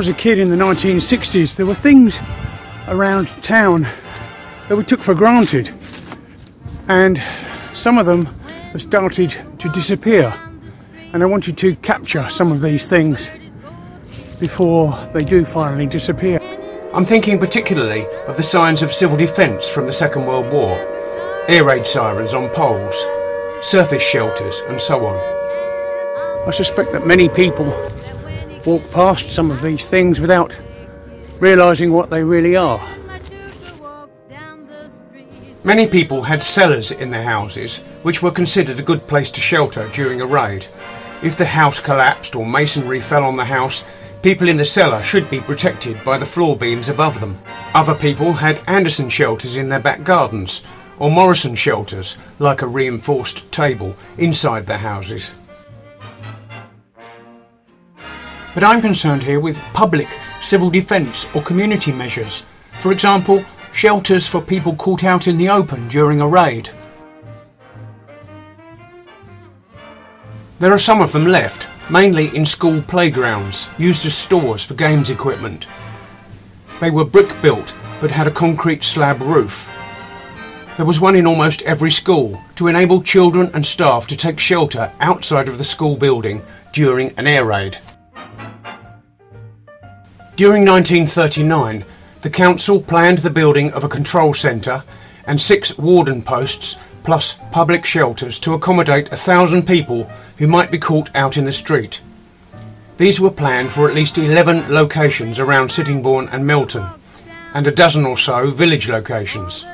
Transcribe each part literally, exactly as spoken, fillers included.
was a kid in the nineteen sixties, there were things around town that we took for granted, and some of them have started to disappear, and I wanted to capture some of these things before they do finally disappear. I'm thinking particularly of the signs of civil defence from the Second World War, air raid sirens on poles, surface shelters and so on. I suspect that many people walk past some of these things without realising what they really are. Many people had cellars in their houses, which were considered a good place to shelter during a raid. If the house collapsed or masonry fell on the house, people in the cellar should be protected by the floor beams above them. Other people had Anderson shelters in their back gardens, or Morrison shelters, like a reinforced table, inside their houses. But I'm concerned here with public civil defence or community measures. For example, shelters for people caught out in the open during a raid. There are some of them left, mainly in school playgrounds, used as stores for games equipment. They were brick built but had a concrete slab roof. There was one in almost every school to enable children and staff to take shelter outside of the school building during an air raid. During nineteen thirty-nine, the council planned the building of a control centre and six warden posts plus public shelters to accommodate a thousand people who might be caught out in the street. These were planned for at least eleven locations around Sittingbourne and Milton, and a dozen or so village locations.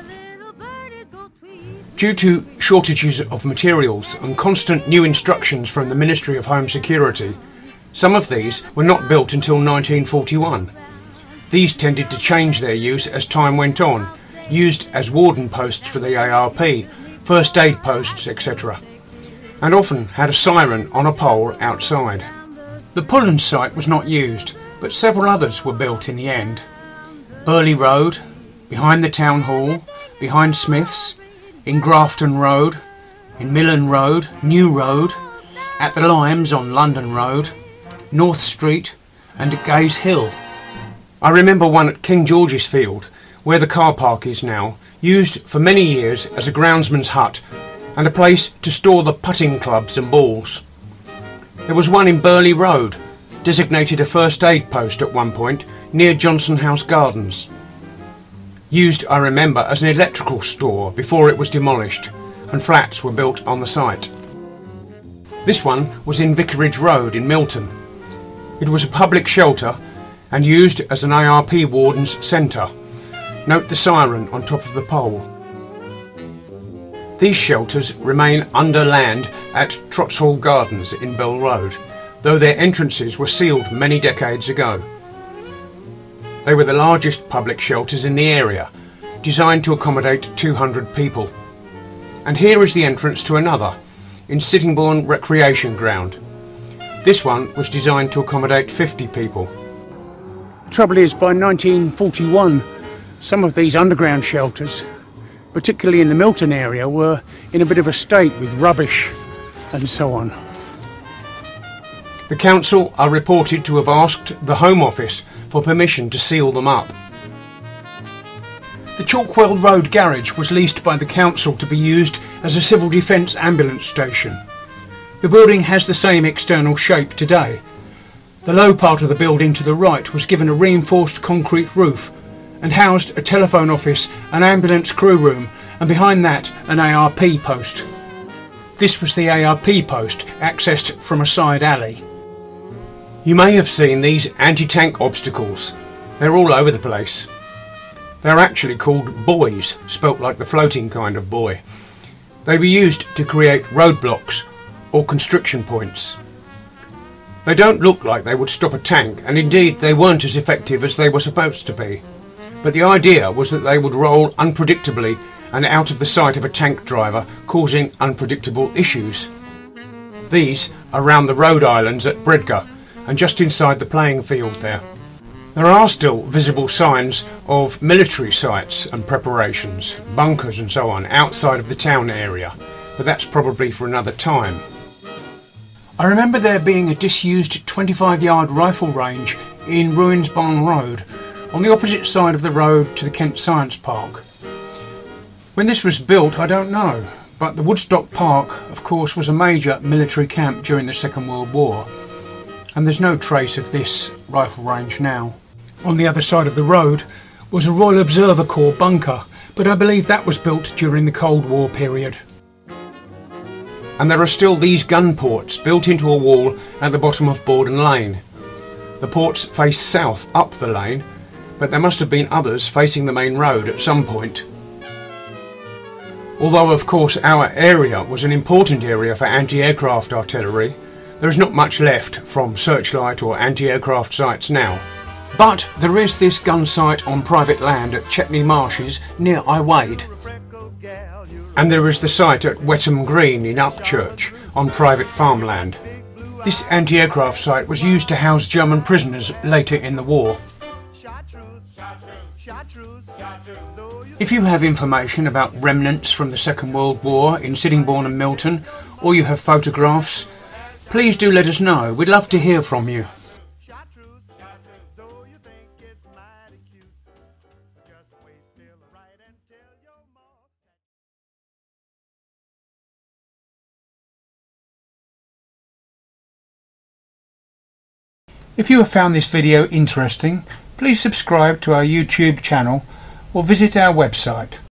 Due to shortages of materials and constant new instructions from the Ministry of Home Security, some of these were not built until nineteen forty-one. These tended to change their use as time went on, used as warden posts for the A R P, first aid posts, et cetera, and often had a siren on a pole outside. The Pullen site was not used, but several others were built in the end. Burley Road, behind the Town Hall, behind Smith's, in Grafton Road, in Millen Road, New Road, at the Limes on London Road, North Street and at Gaze Hill. I remember one at King George's Field, where the car park is now, used for many years as a groundsman's hut and a place to store the putting clubs and balls. There was one in Burley Road, designated a first aid post at one point near Johnson House Gardens. Used, I remember, as an electrical store before it was demolished and flats were built on the site. This one was in Vicarage Road in Milton. It was a public shelter and used as an A R P warden's centre. Note the siren on top of the pole. These shelters remain under land at Trotshall Gardens in Bell Road, though their entrances were sealed many decades ago. They were the largest public shelters in the area, designed to accommodate two hundred people. And here is the entrance to another, in Sittingbourne Recreation Ground. This one was designed to accommodate fifty people. The trouble is, by nineteen forty-one, some of these underground shelters, particularly in the Milton area, were in a bit of a state with rubbish and so on. The council are reported to have asked the Home Office for permission to seal them up. The Chalkwell Road garage was leased by the council to be used as a civil defence ambulance station. The building has the same external shape today. The low part of the building to the right was given a reinforced concrete roof and housed a telephone office, an ambulance crew room, and behind that an A R P post. This was the A R P post, accessed from a side alley. You may have seen these anti-tank obstacles. They're all over the place. They're actually called buoys, spelt like the floating kind of buoy. They were used to create roadblocks or constriction points. They don't look like they would stop a tank, and indeed they weren't as effective as they were supposed to be. But the idea was that they would roll unpredictably and out of the sight of a tank driver, causing unpredictable issues. These are round the road islands at Bredgar and just inside the playing field there. There are still visible signs of military sites and preparations, bunkers and so on, outside of the town area, but that's probably for another time. I remember there being a disused twenty-five yard rifle range in Ruins Barn Road, on the opposite side of the road to the Kent Science Park. When this was built, I don't know, but the Woodstock Park, of course, was a major military camp during the Second World War, and there's no trace of this rifle range now. On the other side of the road was a Royal Observer Corps bunker, but I believe that was built during the Cold War period. And there are still these gun ports built into a wall at the bottom of Borden Lane. The ports face south up the lane, but there must have been others facing the main road at some point. Although of course our area was an important area for anti-aircraft artillery, there is not much left from searchlight or anti-aircraft sites now. But there is this gun site on private land at Chetney Marshes near I Wade. And there is the site at Wetham Green in Upchurch on private farmland. This anti-aircraft site was used to house German prisoners later in the war. If you have information about remnants from the Second World War in Sittingbourne and Milton, or you have photographs, please do let us know. We'd love to hear from you. If you have found this video interesting, please subscribe to our YouTube channel or visit our website.